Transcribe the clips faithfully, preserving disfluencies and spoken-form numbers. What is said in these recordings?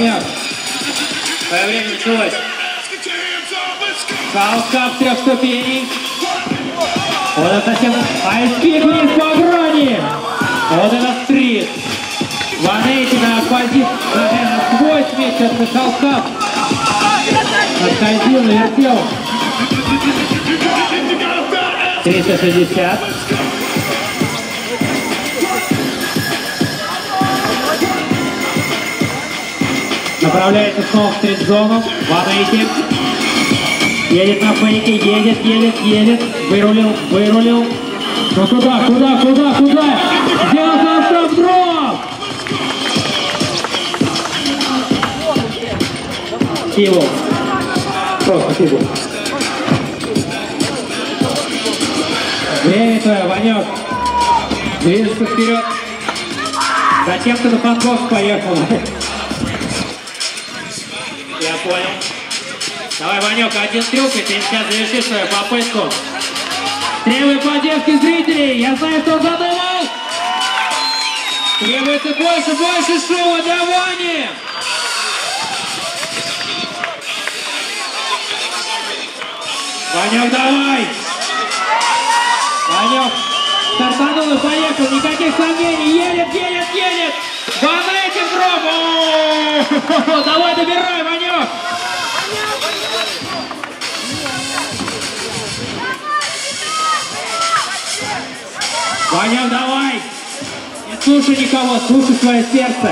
Ванек. Твое время началось. Халка в трех ступеней. Вот это совсем... Айспик вниз по грани. Вот это стрит. ван эйти на позицию. На свой смесь от Халка. Отходил, навертел. триста шестьдесят. Направляется снова в стрит-зону. ван эйти. Едет на фейке, едет, едет, едет. Вырулил, вырулил. Ну куда, куда, куда, куда? Сделал сам дроп! Фибл. Просто фибл. Время твое, Ванек. Движется вперед. Зачем ты на фанкос поехал? Я понял. Давай, Ванек, один трюк, и ты сейчас завершишь свою попытку. Требует поддержки зрителей. Я знаю, что он задумал. Требуется больше, больше шоу для Вани. Ванек, давай. Ванек стартанул и поехал. Никаких сомнений. Едет, едет, едет. ван эйти дроп. Давай, добирай, Ванек. Ванек, давай! Не слушай никого, слушай свое сердце.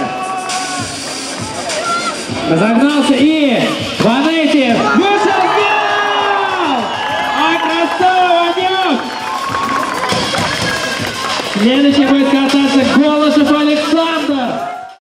Разогнался и ван эйти вышел в финал! Ай, красава, Ванек! Следующий будет касаться голос